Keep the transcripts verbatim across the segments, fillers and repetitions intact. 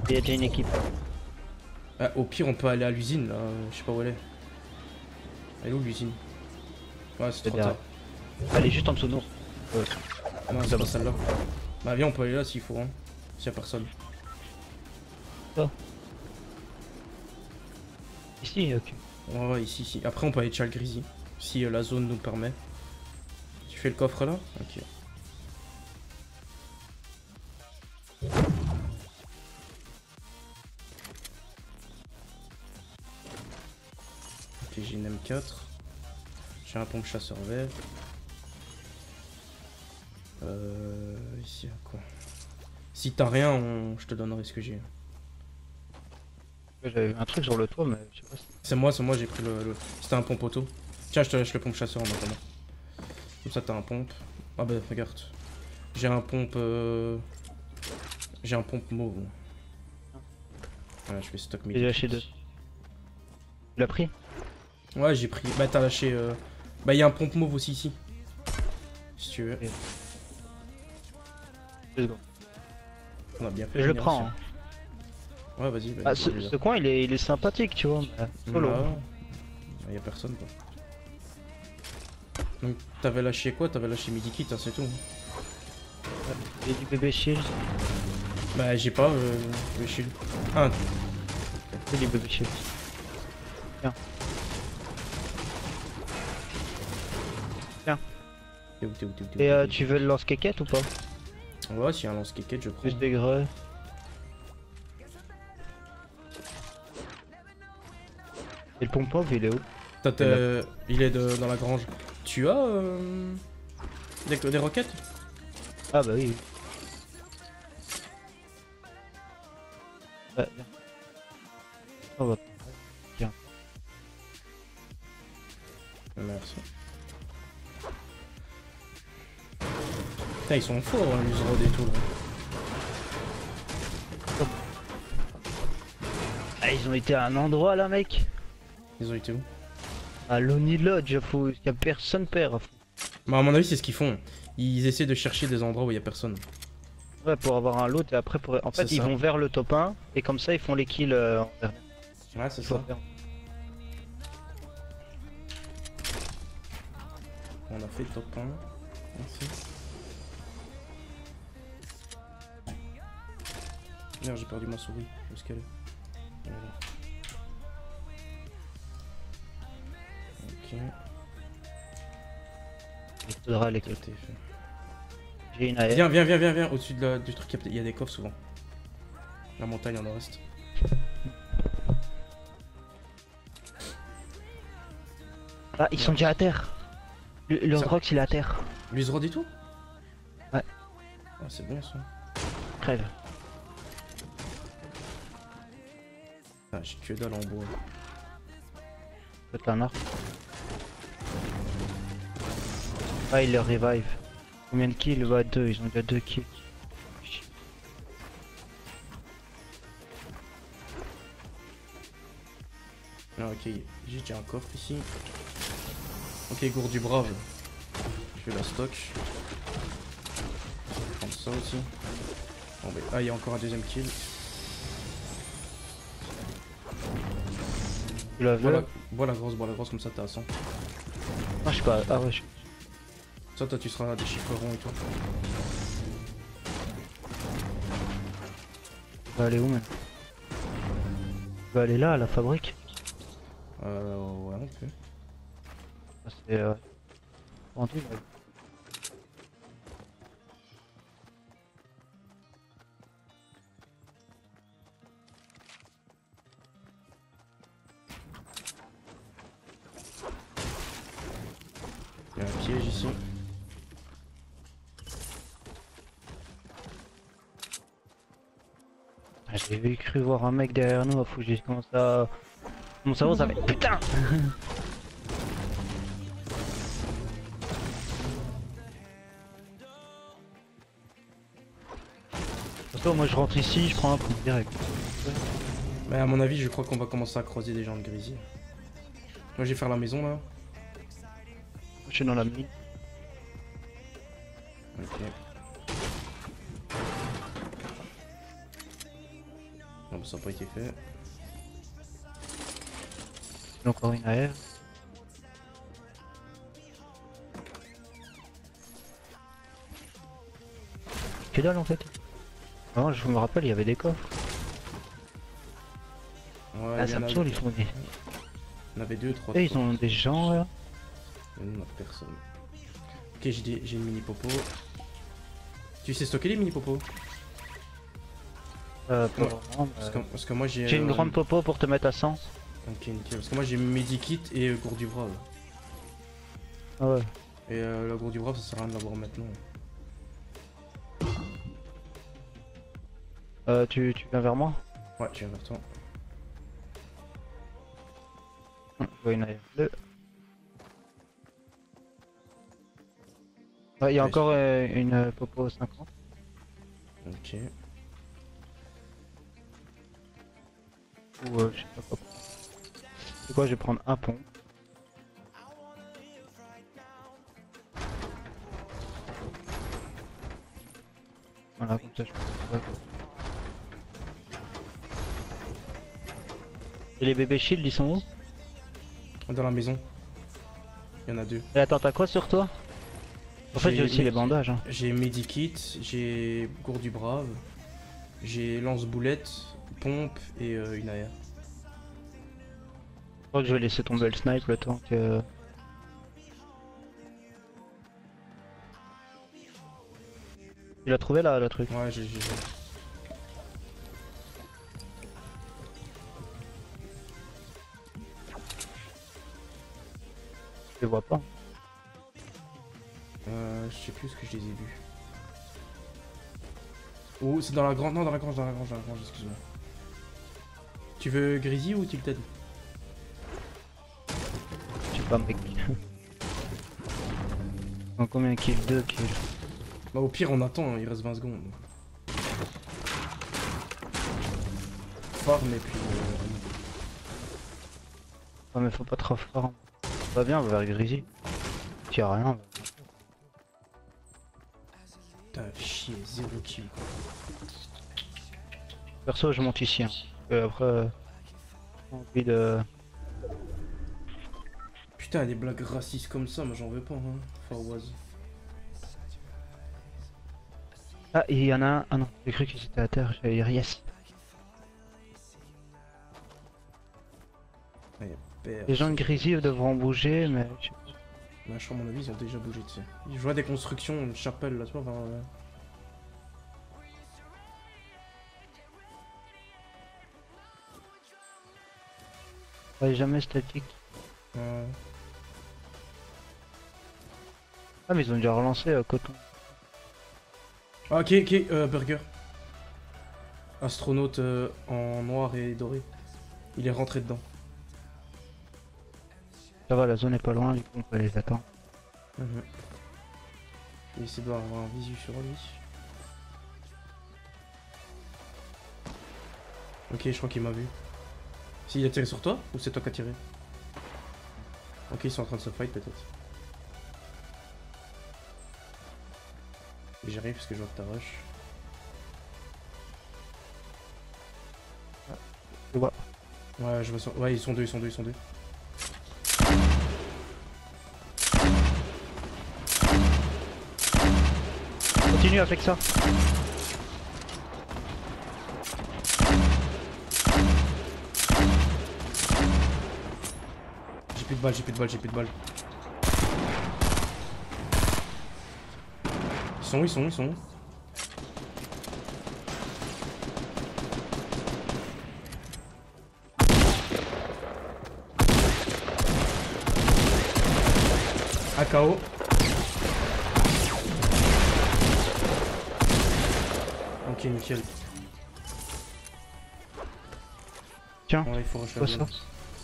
Il y a déjà une équipe. Ah, au pire, on peut aller à l'usine là. Je sais pas où elle est. Elle est où l'usine? Ouais, c'est trop tard. Elle est juste en dessous de nous. Ouais. Non, c'est pas celle-là. Bah, viens, on peut aller là s'il faut, hein. S'il y a personne. Oh. Ici, ok. Ouais, ouais, ici, ici. Après, on peut aller chez le Grizzly. Si euh, la zone nous permet. Tu fais le coffre là? Ok. Ok, j'ai une M quatre. J'ai un pompe chasseur vert. Euh... Ici, à quoi? Si t'as rien, on... je te donnerai ce que j'ai. J'avais vu un truc sur le toit, mais je sais pas si... C'est moi, c'est moi, j'ai pris le... le... C'était un pompe auto. Tiens, je te lâche le pompe chasseur en attendant. Comme ça, t'as un pompe. Ah bah, regarde. J'ai un pompe... Euh... J'ai un pompe mauve. Voilà, je fais stock midi. J'ai lâché deux. Tu l'as pris? Ouais, j'ai pris. Bah, t'as lâché. Euh... Bah, il y a un pompe mauve aussi ici. Si tu veux. Okay. Deux secondes. On a bien fait. Je le prends. Hein. Ouais, vas-y. Vas ah, ce, ce coin, il est, il est sympathique, tu vois. Mais... Solo. Là, il y a personne, quoi. Donc, t'avais lâché quoi? T'avais lâché midi kit, hein, c'est tout. J'ai du bébé shield. Bah, j'ai pas euh, le shield. Ah. J'ai du bébé shield. Tiens. Tiens. T'es où, t'es où, t'es où, t'es où, Et euh, t'es où tu veux le lance-quéquette ou pas? Ouais, s'il y a un lance-quéquette, je prends. Plus des grès. Et le pompe il est où? Est il est de, dans la grange. Tu as euh, des, des roquettes? Ah bah oui. Ouais, viens. On va. Tiens. Merci. Putain, ils sont forts, hein, les Uzrod et tout. Là. Ah, ils ont été à un endroit là, mec. Ils ont été où? À l'Oni Lodge, faut... y a personne perd. Bah, à mon avis, c'est ce qu'ils font. Ils essaient de chercher des endroits où il y a personne. Ouais, pour avoir un loot et après pour... En fait, ils vont vers le top un et comme ça, ils font les kills euh, en vert. Ouais, c'est ça. Faire. On a fait top un. Merci. Merde, j'ai perdu ma souris. Où est-ce qu'elle est? Voilà. Ok. Il faudra les Côté fait. J'ai une A R. Viens, viens, viens, viens, viens. Au-dessus de la... du truc, il y a des coffres souvent. La montagne, en reste. Ah, ils sont déjà à terre. Le, le Ça... Rox, il est à terre. L'Uzrod et tout? Ouais. Ah, c'est bon ça. Crève. Ah, j'ai que dalle en bois. Peut-être un arc. Ah, il le revive. Combien de kills? Bah, deux. Ils ont déjà deux kills. Ah, ok, j'ai déjà un coffre ici. Ok, gourde du brave. Je fais la stock. Je vais prendre ça aussi. Bon, bah, ah, il y a encore un deuxième kill. Tu l'as vu? Bois la... bois la grosse, bois la grosse, comme ça t'es à cent. Ah, je sais pas. Ah, ouais, je... Ça, toi, tu seras à des chiffres ronds et tout. Tu vas aller où, même? Tu vas aller là, à la fabrique? Euh, ouais, on peut. Ah, c'est... Euh... Vendu, là. Il y a un piège ici. J'ai cru voir un mec derrière nous, faut que j'ai commencé à... Mon cerveau ça fait putain. Moi je rentre ici, je prends un coup direct. Mais à mon avis, je crois qu'on va commencer à creuser des gens de Grizzly. Moi, je vais faire la maison là. Je suis dans la mine. Ok. Non, ça n'a pas été fait. Encore une A R. Que dalle en fait. Non, je me rappelle, il y avait des coffres. Ouais, Ah, ça me saoule, ils font des. Il y en avait deux, trois. Et ils ont des gens là. Il n'y en a personne. Ok, j'ai une mini popo. Tu sais stocker les mini popos? Euh, pas ouais. vraiment. Parce que, parce que moi j'ai. J'ai une euh, grande popo pour te mettre à cent. Ok, nickel. Parce que moi j'ai Medikit et euh, gourde du brave. Ah ouais. Et euh, la gourde du brave, ça sert à rien de l'avoir maintenant. Euh, tu, tu viens vers moi? Ouais, tu viens vers toi. Je vois une A R deux. Ouais, il y a Ouais, encore euh, une euh, popo cinquante. Ok. Ou euh, je sais pas quoi. C'est quoi, je vais prendre un pont. Voilà, comme ça je peux. Et les bébés shield, ils sont où? Dans la maison. Il y en a deux. Et attends, t'as quoi sur toi? En fait, j'ai aussi les bandages. Hein. J'ai Medikit, j'ai gourde du brave, j'ai lance-boulette, pompe et euh, une A R. Je crois que je vais laisser tomber le snipe le temps que... Tu l'as trouvé là, le truc? Ouais, j'ai... j'ai- Je les vois pas. Euh, je sais plus ce que je les ai vus. Oh, c'est dans la grande... Non, dans la grange, dans la grange, dans la grange, excuse-moi. Tu veux Grizzly ou Tilted? Je sais pas mec. En combien kills? Deux kills. Bah au pire on attend, hein, il reste vingt secondes. Farm et puis... Euh... Ouais mais faut pas trop fort. Va bien, on va vers Grizzly. Tu as rien. Putain, chier, zéro kill quoi. Perso je monte ici. Hein. Et après... Euh, j'ai envie de... Putain, des blagues racistes comme ça, moi j'en veux pas, hein. Forwaz. Ah, il y en a un. Ah non, j'ai cru qu'ils étaient à terre, j'allais dire yes. Ah, y a père. Les gens de Grizzly devront bouger, mais... je sais pas. Bah, je crois à mon avis, ils ont déjà bougé, tu sais. Je vois des constructions, une chapelle là, tu vois, enfin, euh... Ouais, jamais statique. euh... Ah mais ils ont déjà relancé euh, coton. Ah, ok, ok, euh, burger. Astronaute euh, en noir et doré. Il est rentré dedans. Ça va, la zone est pas loin, du coup on peut les attendre. Mhm. Il essaie d'avoir un visu sur lui. Ok, je crois qu'il m'a vu. Si, il a tiré sur toi ou c'est toi qui as tiré? Ok, ils sont en train de se fight peut-être. Et j'arrive parce que je vois que t'as rush. Je vois. Ouais, je vois ça. Ouais, ils sont deux, ils sont deux, ils sont deux. Continue avec ça. J'ai plus de balles, j'ai plus de balles, j'ai plus de balles. Ils sont où, ils sont où, ils sont où? A K O. Ok, nickel. Tiens, Ouais, il faut rusher quoi la ça? zone.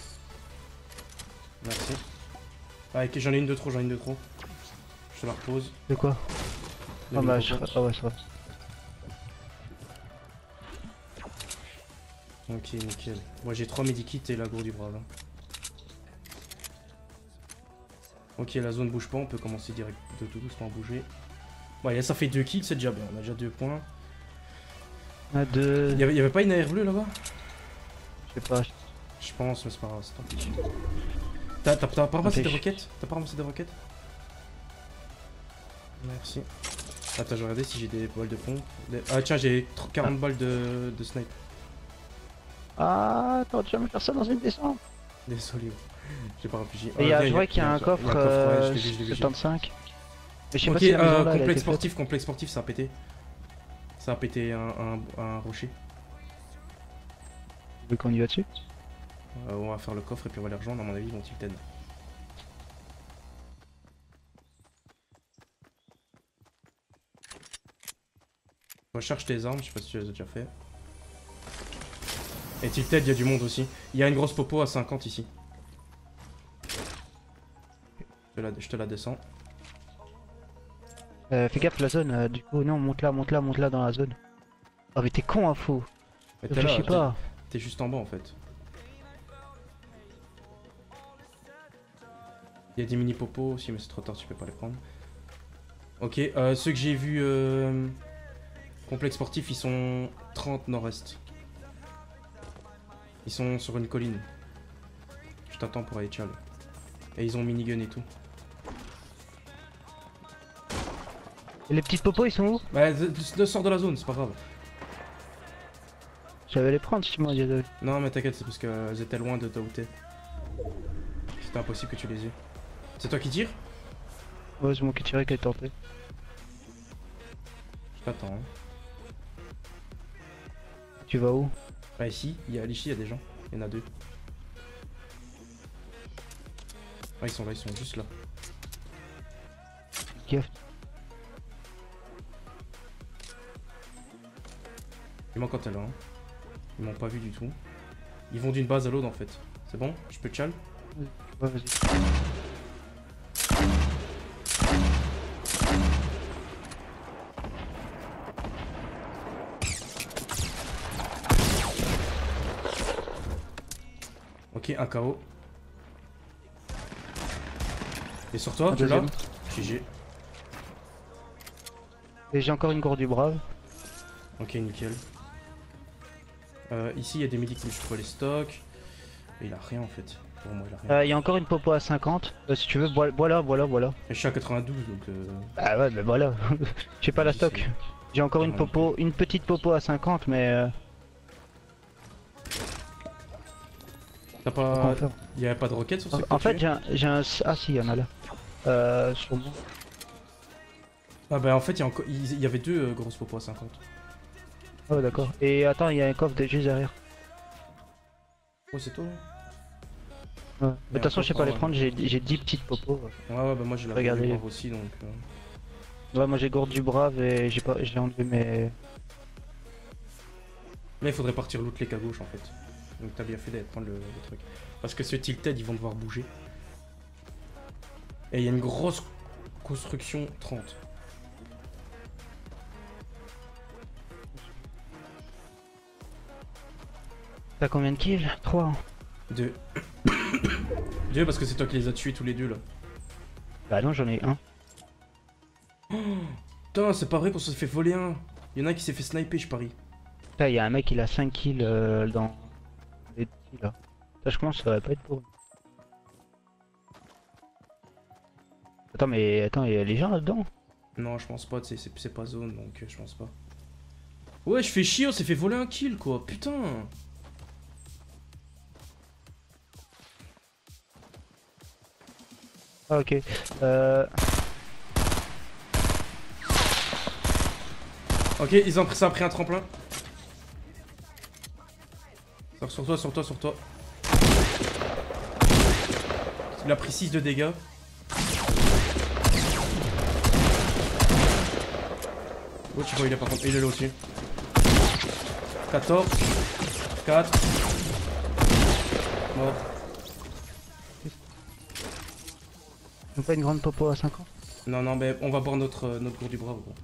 Merci. Ah, ok, j'en ai une de trop, j'en ai une de trop. Je te la repose. De quoi? De Ah bah mini je... popo. Ah ouais ça va. Ok, nickel. Moi j'ai trois medikits et la gourde du brave. Hein. Ok, la zone bouge pas, on peut commencer direct de tout doucement à bouger. Bon, allez, ça fait deux kills, c'est déjà bien, on a déjà deux points. Un, deux. Y'avait y avait pas une A R bleue là-bas? Je sais pas. Je pense, mais c'est pas grave, c'est tant pis. T'as pas ramassé des roquettes? T'as pas ramassé des roquettes? Merci. Attends, je vais regarder si j'ai des balles de pompe. Des... Ah tiens, j'ai quarante ah. balles de, de snipe. Ah, t'aurais jamais faire ça dans une descente. Désolé, j'ai pas réfléchi. Et ah, je vois qu'il y a un coffre euh, soixante-quinze. Mais je sais ok, pas si euh, là, complexe sportif, complexe sportif, ça a pété. Ça a pété un, un, un rocher. Tu veux qu'on y va dessus? euh, On va faire le coffre et puis on va les rejoindre, à mon avis, ils vont tilted. Recherche tes armes, je sais pas si tu les as déjà fait. Et tilted, il y a du monde aussi. Il y a une grosse popo à cinquante ici. Je te la, je te la descends. Euh, fais gaffe la zone, euh, du coup non, monte là, monte là, monte là dans la zone. Oh mais t'es con hein, fou. Je sais pas. T'es juste en bas en fait. Il y a des mini popos aussi mais c'est trop tard, tu peux pas les prendre. Ok, euh, ceux que j'ai vus euh, complexe sportif, ils sont trente nord-est. Ils sont sur une colline. Je t'attends pour aller tchal. Et ils ont minigun et tout. Et les petits popos ils sont où? Bah, de sors de la zone, c'est pas grave. J'avais les prendre si tu m'en disais. Non, mais t'inquiète, c'est parce qu'elles étaient loin de ta où t'es. C'était impossible que tu les aies. C'est toi qui tires? Ouais, c'est moi qui tirais qui a tenté. Je t'attends. Hein. Tu vas où? Bah, ici, il y a ici, il y a des gens. Il y en a deux. Ah, ils sont là, ils sont juste là. Gaffe. Dis-moi quand t'es là. Hein. Ils m'ont pas vu du tout. Ils vont d'une base à l'autre en fait. C'est bon? Je peux tchal? Ouais, vas-y. Ok, un K O. Et sur toi, tu l'as? G G. Et j'ai encore une gourde du brave. Ok, nickel. Euh, ici, il y a des médicaments, je crois, les stocks. Et il a rien en fait. Pour moi, il a rien. Il euh, y a encore une popo à cinquante. Euh, si tu veux, voilà, voilà, voilà. Je suis à quatre-vingt-douze donc. Euh... Ah ouais, mais voilà. J'ai pas la stock. J'ai encore une popo, une petite popo à cinquante, mais. Euh... T'as pas. Il y avait pas de roquettes sur ce En fait, j'ai un, un. Ah si, il y en a là. Euh. Sur moi. Ah bah en fait, il y, a encore... il y avait deux euh, grosses popos à cinquante. Oh d'accord. Et attends, il y a un coffre de juste derrière. Oh, c'est toi? Ouais. De toute façon, je sais pas les prendre, j'ai dix petites popos. Ouais, ouais, bah moi j'ai la gourde du brave aussi donc. Euh... Ouais, moi j'ai gourde du brave et j'ai pas, j'ai enlevé mes. Là, il faudrait partir loot les qu'à gauche en fait. Donc t'as bien fait d'aller prendre le, le truc. Parce que ce tilted, ils vont devoir bouger. Et il y a une grosse construction trente. T'as combien de kills? trois. Deux. Deux parce que c'est toi qui les as tués tous les deux là. Bah non, j'en ai un. Oh, putain, c'est pas vrai qu'on se fait voler un. Il y en a un qui s'est fait sniper, je parie. Putain, il y a un mec il a cinq kills euh, dans les petits là. Ça, je pense que ça va pas être pour eux. Attends, mais attends, il y a les gens là-dedans? Non, je pense pas, c'est pas zone donc je pense pas. Ouais, je fais chier, on s'est fait voler un kill quoi, putain. Ah, ok. Euh... Ok, ils ont pris ça a pris un tremplin. Sur toi, sur toi, sur toi. Il a pris six de dégâts. Oh, tu vois, il est par contre. Il est là aussi. quatorze. quatre. Mort. Ils ont pas une grande popo à cinquante? Non, non, mais on va boire notre, euh, notre gourde du brave. Gros.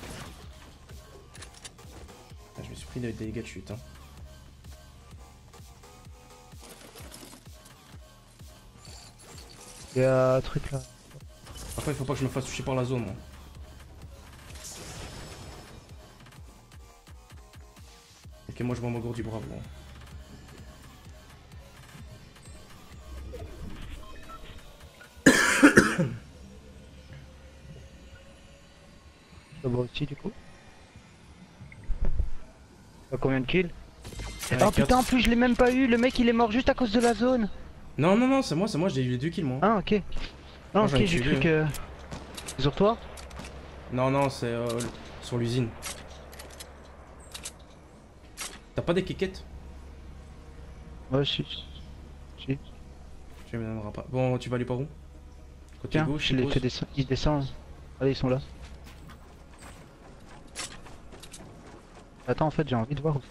Ah, je me suis pris des dégâts de chute. Hein. Il y a un truc là. Après, il faut pas que je me fasse toucher par la zone. Moi. moi je m'en m'engourde du bravo. Ça va aussi du coup. T'as combien de kills? Ouais, Oh putain, en plus je l'ai même pas eu, le mec il est mort juste à cause de la zone. Non, non, non, c'est moi, c'est moi, j'ai eu les deux kills moi. Ah ok. Ah Moi, ok, j'en ai j'ai tué cru deux. que... Sur toi? Non, non, c'est euh, sur l'usine. T'as pas des kékettes? Ouais, si. Si. Tu me donneras pas. Bon, tu vas aller par où? Côté Tiens, gauche, je les suppose. fais descendre. Ils descendent. Allez, ils sont là. Attends, en fait, j'ai envie de voir.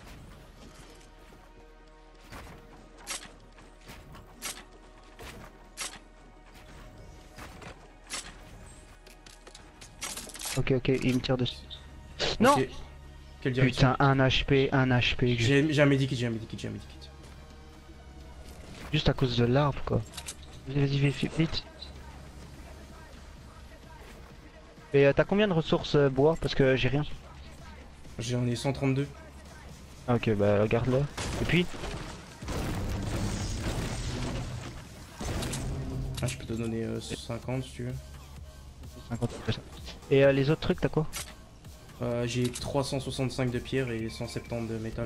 Ok, ok, il me tire dessus. Non! Ok. Quelle direction? Putain, un H P, un H P. J'ai j'ai un medikit, j'ai un medikit, j'ai un medikit. Juste à cause de l'arbre, quoi. Vas-y, vas-y, vite, vite. Et euh, t'as combien de ressources euh, bois? Parce que j'ai rien. J'en ai cent trente-deux. Ah, ok, bah garde-le. Et puis? Ah, je peux te donner euh, cinquante si tu veux. cinquante. Et euh, les autres trucs, t'as quoi? Euh, j'ai trois cent soixante-cinq de pierre et cent soixante-dix de métal.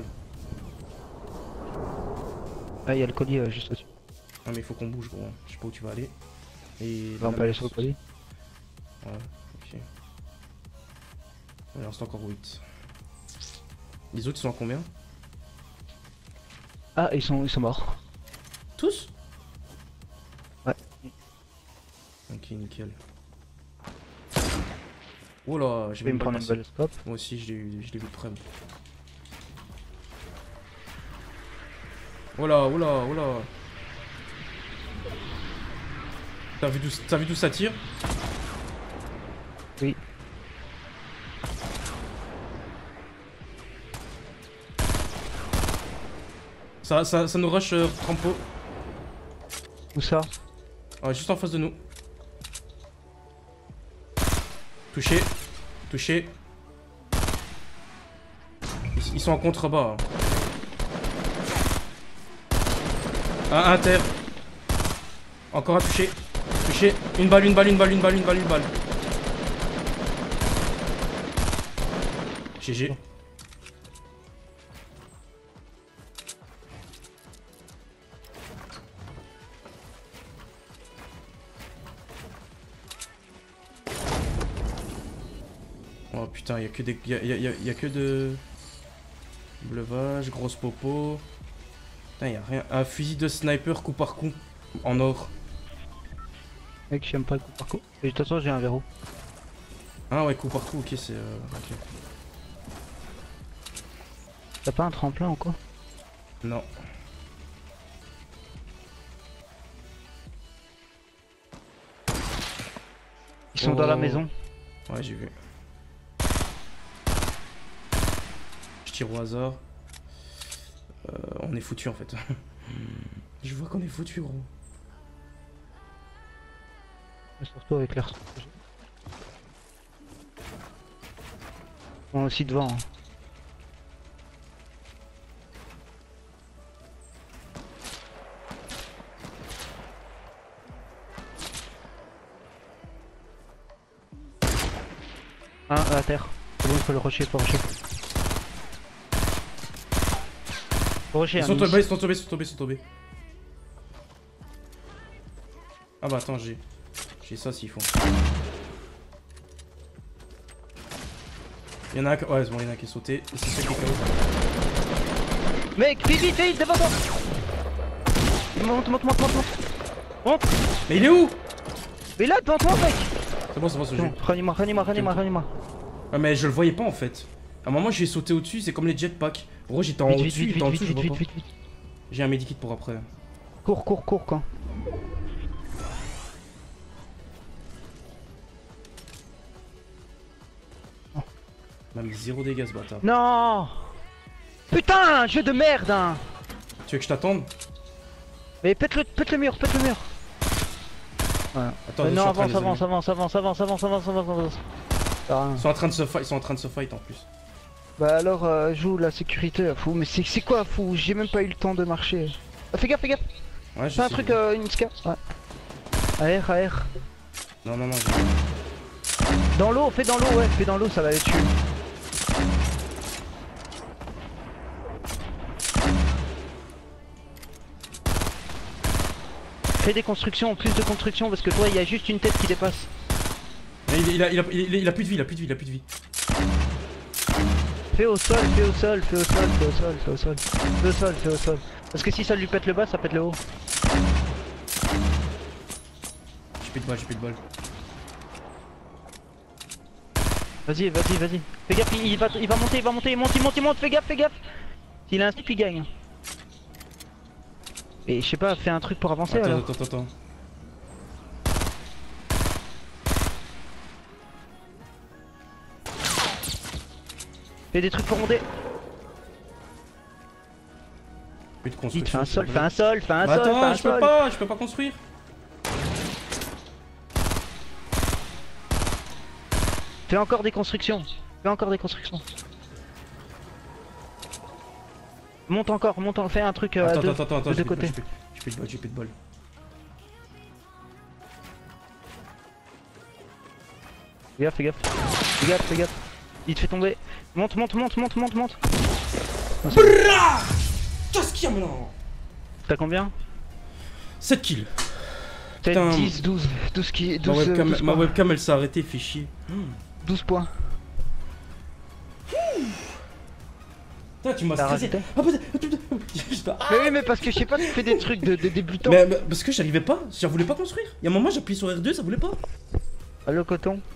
Ah, il y a le collier euh, juste au-dessus. Ah, mais il faut qu'on bouge, gros. Je sais pas où tu vas aller. Et Bah, on peut aller sur le collier. Ouais, ok. Il reste encore huit. Les autres ils sont à combien? Ah, ils sont, ils sont morts. Tous? Ouais. Ok, nickel. Oh là, Je j'ai vais me même pas prendre une passé. balle scope. Moi aussi, je l'ai eu, je l'ai vu de près. Oh là, oh là, oh là. T'as vu d'où t'as vu d'où ça tire? Oui. Ça, ça, ça nous rush euh, Trampo. Où ça? Ah, juste en face de nous. Touché. Touché. Ils, ils sont en contrebas. Un inter. Encore un touché. Touché. Une balle, une balle, une balle, une balle, une balle, une balle. G G. Oh putain, y'a que des. Y'a y a, y a, y a que de. Bleuvage, grosse popo. Putain, y'a rien. Un fusil de sniper coup par coup. En or. Mec, j'aime pas le coup par coup. Et de toute façon, j'ai un verrou. Ah ouais, coup par coup, ok, c'est. Euh, ok. T'as pas un tremplin ou quoi? Non. Ils sont dans la Oh. maison. Ouais, j'ai vu. Je tire au hasard. Euh, on est foutu en fait. Je vois qu'on est foutu, gros. Surtout avec l'air. Bon, aussi devant. Hein. Un à terre. C'est bon, il faut le rusher, il faut rusher. Faut rusher, Ils hein, sont Miss. tombés, ils sont tombés, ils sont tombés, ils sont tombés. Ah bah attends, j'ai. J'ai ça s'il faut. Il y en a un qui. Ouais, c'est bon, il y en a un qui est sauté. Et c'est celui qui est K O. Mec, vite, vite, vite, devant toi. Monte, monte, monte, monte, monte. Monte. Mais il est où? Mais là, devant toi, mec. C'est bon, c'est bon, ce jeu. Bon, ranime-moi, ranime-moi, ranime-moi, ranime-moi. Ah, mais je le voyais pas en fait. À un moment, je vais sauter au-dessus, c'est comme les jetpacks. Gros, j'étais en Vite, haut vite, dessus, vite, j'étais en vite, dessous, je vite, vois vite, pas. vite, vite. J'ai un medikit pour après. Cours, cours, cours, quand. Même zéro dégâts ce bâtard. Non. Putain, jeu de merde, hein. Tu veux que je t'attende? Mais pète le, pète le mur, pète le mur. Voilà. Attends, Euh, je non, suis en train avance, de les avance, avance, avance, avance, avance, avance, avance, avance. Ah, Ils sont en train de se fight, ils sont en train de se fight en plus. Bah alors, euh, joue la sécurité, fou. Mais c'est quoi, fou? J'ai même pas eu le temps de marcher. Ah, fais gaffe, fais gaffe. Ouais, Fais un truc, euh, une ska. Ouais. A R, A R. Non, non, non. Dans l'eau, fais dans l'eau, ouais, fais dans l'eau, ça va les tuer. Fais des constructions, plus de constructions, parce que toi, il y a juste une tête qui dépasse. Il, il, a, il, a, il, a, il a plus de vie, il a plus de vie, il a plus de vie. Fais au sol, fais au sol, fais au sol, fais au sol, fais au sol. Fais au sol, fais au sol. Parce que si ça lui pète le bas, ça pète le haut. J'ai plus de balle, j'ai plus de balle. Vas-y, vas-y, vas-y. Fais gaffe, il, il, va, il va monter, il va monter, il monte, il monte, il monte, fais gaffe, fais gaffe. S'il a un slip, il gagne. Et je sais pas, fais un truc pour avancer attends, alors. Attends, attends, attends. Fais des trucs pour monter. Plus de Vite, construction. fais un sol, fais un sol, fais un bah sol, fais attends, un je peux sol. pas, je peux pas construire. Fais encore des constructions. Fais encore des constructions. Monte encore, monte, en... fais un truc euh, attends, à deux, attends, attends, attends, de deux j'ai plus de côtés. balle, j'ai plus de balle, j'ai plus de balle. Fais gaffe, fais gaffe. Fais gaffe, fais gaffe. Il te fait tomber. Monte, monte, monte, monte, monte, monte. Brrrah! Qu'est-ce qu'il y a maintenant? T'as combien? sept kills. Peut-être dix, douze, douze qui. douze, Ma webcam, douze ma points. webcam elle s'est arrêtée, fait chier. douze points. Putain, tu m'as T'as stressé. rajouté Ah, putain, ah, Mais oui, mais parce que je sais pas, tu fais des trucs de, de débutant. mais, mais parce que j'arrivais pas, je voulais pas construire. Il y a un moment, j'appuie sur R deux, ça voulait pas. Ah, le coton.